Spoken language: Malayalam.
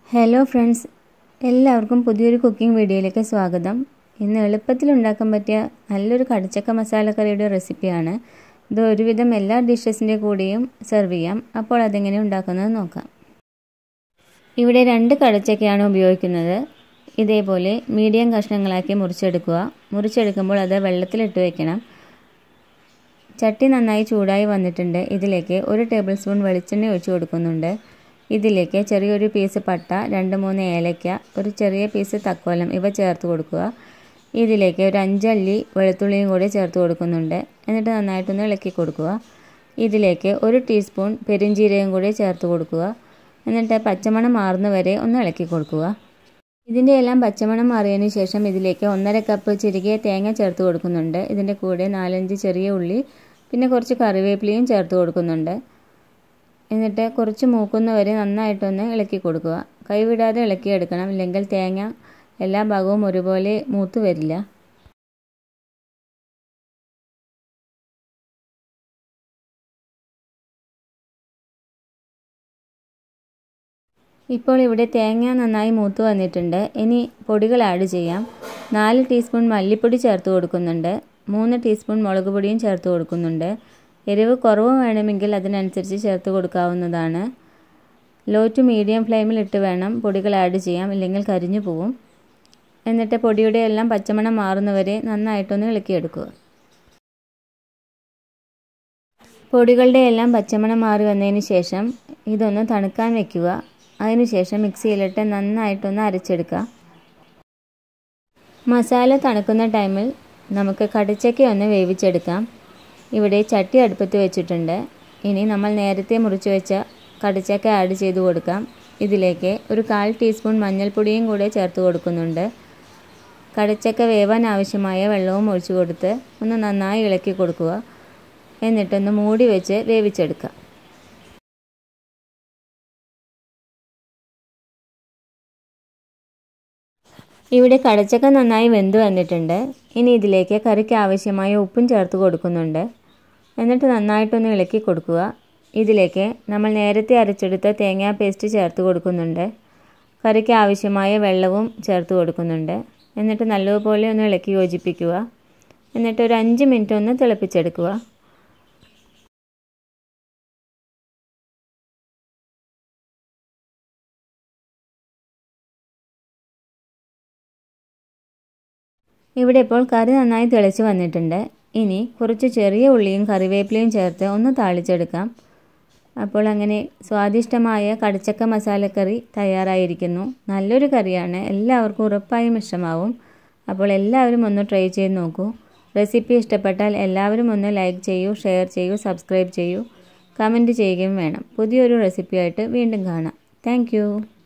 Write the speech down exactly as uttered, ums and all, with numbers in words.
ഹലോ ഫ്രണ്ട്സ്, എല്ലാവർക്കും പുതിയൊരു കുക്കിംഗ് വീഡിയോയിലേക്ക് സ്വാഗതം. ഇന്ന് എളുപ്പത്തിൽ ഉണ്ടാക്കാൻ പറ്റിയ നല്ലൊരു കടച്ചക്ക മസാലക്കറിയുടെ റെസിപ്പിയാണ്. ഇത് ഒരുവിധം എല്ലാ ഡിഷസിൻ്റെ കൂടെയും സെർവ് ചെയ്യാം. അപ്പോൾ അതെങ്ങനെ ഉണ്ടാക്കുന്നത് നോക്കാം. ഇവിടെ രണ്ട് കടച്ചക്കയാണ് ഉപയോഗിക്കുന്നത്. ഇതേപോലെ മീഡിയം കഷ്ണങ്ങളാക്കി മുറിച്ചെടുക്കുക. മുറിച്ചെടുക്കുമ്പോൾ അത് വെള്ളത്തിലിട്ട് വയ്ക്കണം. ചട്ടി നന്നായി ചൂടായി വന്നിട്ടുണ്ട്. ഇതിലേക്ക് ഒരു ടേബിൾ സ്പൂൺ വെളിച്ചെണ്ണ ഒഴിച്ചു കൊടുക്കുന്നുണ്ട്. ഇതിലേക്ക് ചെറിയൊരു പീസ് പട്ട, രണ്ട് മൂന്ന് ഏലക്ക, ഒരു ചെറിയ പീസ് തക്കോലം ഇവ ചേർത്ത് കൊടുക്കുക. ഇതിലേക്ക് ഒരു അഞ്ചല്ലി വെളുത്തുള്ളിയും കൂടി ചേർത്ത് കൊടുക്കുന്നുണ്ട്. എന്നിട്ട് നന്നായിട്ടൊന്ന് ഇളക്കി കൊടുക്കുക. ഇതിലേക്ക് ഒരു ടീസ്പൂൺ പെരുംജീരകം കൂടി ചേർത്ത് കൊടുക്കുക. എന്നിട്ട് പച്ചമണം മാറുന്നവരെ ഒന്ന് ഇളക്കി കൊടുക്കുക. ഇതിൻ്റെ എല്ലാം പച്ചമണം മാറിയതിന് ശേഷം ഇതിലേക്ക് ഒന്നര കപ്പ് ചിരികിയ തേങ്ങ ചേർത്ത് കൊടുക്കുന്നുണ്ട്. ഇതിൻ്റെ കൂടെ നാലഞ്ച് ചെറിയ ഉള്ളി, പിന്നെ കുറച്ച് കറിവേപ്പിലയും ചേർത്ത് കൊടുക്കുന്നുണ്ട്. എന്നിട്ട് കുറച്ച് മൂക്കുന്നവരെ നന്നായിട്ടൊന്ന് ഇളക്കി കൊടുക്കുക. കൈവിടാതെ ഇളക്കിയെടുക്കണം, ഇല്ലെങ്കിൽ തേങ്ങ എല്ലാ ഭാഗവും ഒരുപോലെ മൂത്ത് വരില്ല. ഇപ്പോൾ ഇവിടെ തേങ്ങ നന്നായി മൂത്ത് വന്നിട്ടുണ്ട്. ഇനി പൊടികൾ ആഡ് ചെയ്യാം. നാല് ടീസ്പൂൺ മല്ലിപ്പൊടി ചേർത്ത് കൊടുക്കുന്നുണ്ട്. മൂന്ന് ടീസ്പൂൺ മുളക് പൊടിയും ചേർത്ത് കൊടുക്കുന്നുണ്ട്. എരിവ് കുറവ് വേണമെങ്കിൽ അതിനനുസരിച്ച് ചേർത്ത് കൊടുക്കാവുന്നതാണ്. ലോ ടു മീഡിയം ഫ്ലെയിമിൽ ഇട്ട് വേണം പൊടികൾ ആഡ് ചെയ്യാം, ഇല്ലെങ്കിൽ കരിഞ്ഞു പോവും. എന്നിട്ട് പൊടിയുടെ എല്ലാം പച്ചമണം മാറുന്നവരെ നന്നായിട്ടൊന്ന് ഇളക്കിയെടുക്കുക. പൊടികളുടെ എല്ലാം പച്ചമണം മാറി വന്നതിന് ശേഷം ഇതൊന്ന് തണുക്കാൻ വയ്ക്കുക. അതിനുശേഷം മിക്സിയിലിട്ട് നന്നായിട്ടൊന്ന് അരച്ചെടുക്കുക. മസാല തണുക്കുന്ന ടൈമിൽ നമുക്ക് കടച്ചക്ക ഒന്ന് വേവിച്ചെടുക്കാം. ഇവിടെ ചട്ടി അടുപ്പത്ത് വെച്ചിട്ടുണ്ട്. ഇനി നമ്മൾ നേരത്തെ മുറിച്ച് വെച്ച കടച്ചക്ക ആഡ് ചെയ്ത് കൊടുക്കാം. ഇതിലേക്ക് ഒരു കാൽ ടീസ്പൂൺ മഞ്ഞൾപ്പൊടിയും കൂടെ ചേർത്ത് കൊടുക്കുന്നുണ്ട്. കടച്ചക്ക വേവാൻ ആവശ്യമായ വെള്ളവും ഒഴിച്ചു കൊടുത്ത് ഒന്ന് നന്നായി ഇളക്കി കൊടുക്കുക. എന്നിട്ടൊന്ന് മൂടി വെച്ച് വേവിച്ചെടുക്കാം. ഇവിടെ കടച്ചക്ക നന്നായി വെന്ത് വന്നിട്ടുണ്ട്. ഇനി ഇതിലേക്ക് കറിക്ക് ആവശ്യമായ ഉപ്പും ചേർത്ത് കൊടുക്കുന്നുണ്ട്. എന്നിട്ട് നന്നായിട്ടൊന്ന് ഇളക്കി കൊടുക്കുക. ഇതിലേക്ക് നമ്മൾ നേരത്തെ അരച്ചെടുത്ത തേങ്ങാ പേസ്റ്റ് ചേർത്ത് കൊടുക്കുന്നുണ്ട്. കറിക്ക് ആവശ്യമായ വെള്ളവും ചേർത്ത് കൊടുക്കുന്നുണ്ട്. എന്നിട്ട് നല്ലതുപോലെ ഒന്ന് ഇളക്കി യോജിപ്പിക്കുക. എന്നിട്ട് ഒരു അഞ്ച് മിനിറ്റ് ഒന്ന് തിളപ്പിച്ചെടുക്കുക. ഇവിടെ ഇപ്പോൾ കറി നന്നായി തിളച്ച് വന്നിട്ടുണ്ട്. ഇനി കുറച്ച് ചെറിയ ഉള്ളിയും കറിവേപ്പിലയും ചേർത്ത് ഒന്ന് താളിച്ചെടുക്കാം. അപ്പോൾ അങ്ങനെ സ്വാദിഷ്ടമായ കടച്ചക്ക മസാലക്കറി തയ്യാറായിരിക്കുന്നു. നല്ലൊരു കറിയാണ്, എല്ലാവർക്കും ഉറപ്പായും ഇഷ്ടമാവും. അപ്പോൾ എല്ലാവരും ഒന്ന് ട്രൈ ചെയ്ത് നോക്കൂ. റെസിപ്പി ഇഷ്ടപ്പെട്ടാൽ എല്ലാവരും ഒന്ന് ലൈക്ക് ചെയ്യൂ, ഷെയർ ചെയ്യൂ, സബ്സ്ക്രൈബ് ചെയ്യൂ, കമൻറ്റ് ചെയ്യുകയും വേണം. പുതിയൊരു റെസിപ്പിയായിട്ട് വീണ്ടും കാണാം. താങ്ക്